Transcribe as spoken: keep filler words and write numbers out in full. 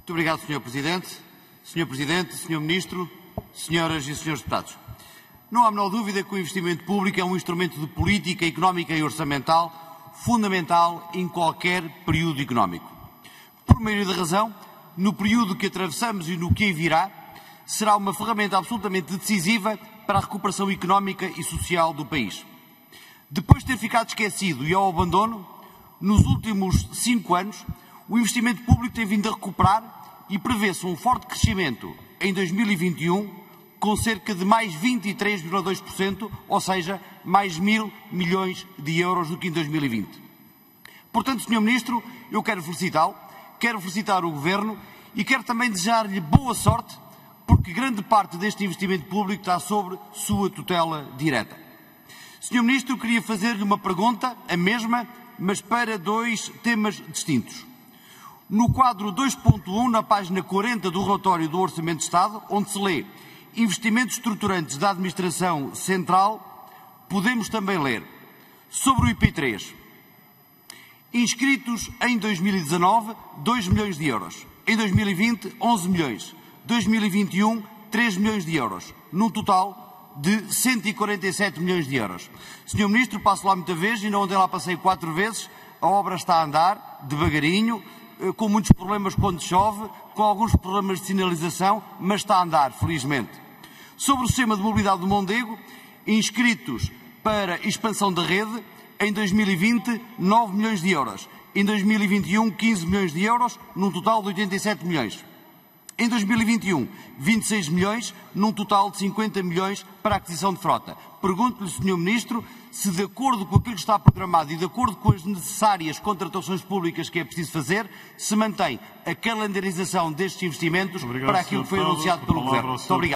Muito obrigado, senhor Presidente. senhor Presidente, senhor Ministro, senhoras e senhores deputados. Não há a menor dúvida que o investimento público é um instrumento de política económica e orçamental fundamental em qualquer período económico. Por meio da razão, no período que atravessamos e no que aí virá, será uma ferramenta absolutamente decisiva para a recuperação económica e social do país. Depois de ter ficado esquecido e ao abandono, nos últimos cinco anos, o investimento público tem vindo a recuperar e prevê-se um forte crescimento em dois mil e vinte e um, com cerca de mais vinte e três vírgula dois por cento, ou seja, mais mil milhões de euros do que em dois mil e vinte. Portanto, senhor Ministro, eu quero felicitá-lo, quero felicitar o Governo e quero também desejar-lhe boa sorte, porque grande parte deste investimento público está sobre sua tutela direta. senhor Ministro, eu queria fazer-lhe uma pergunta, a mesma, mas para dois temas distintos. No quadro dois ponto um, na página quarenta do relatório do Orçamento de Estado, onde se lê investimentos estruturantes da Administração Central, podemos também ler sobre o I P três. Inscritos em dois mil e dezanove, dois milhões de euros. Em dois mil e vinte, onze milhões. dois mil e vinte e um, três milhões de euros. Num total de cento e quarenta e sete milhões de euros. senhor Ministro, passo lá muita vez, ainda ontem lá passei quatro vezes, a obra está a andar, devagarinho, com muitos problemas quando chove, com alguns problemas de sinalização, mas está a andar, felizmente. Sobre o sistema de mobilidade do Mondego, inscritos para expansão da rede, em dois mil e vinte, nove milhões de euros. Em dois mil e vinte e um, quinze milhões de euros, num total de oitenta e sete milhões. Em dois mil e vinte e um, vinte e seis milhões, num total de cinquenta milhões para a aquisição de frota. Pergunto-lhe, senhor Ministro, se de acordo com aquilo que está programado e de acordo com as necessárias contratações públicas que é preciso fazer, se mantém a calendarização destes investimentos. Obrigado, para aquilo que foi anunciado pelo Governo. Muito obrigado.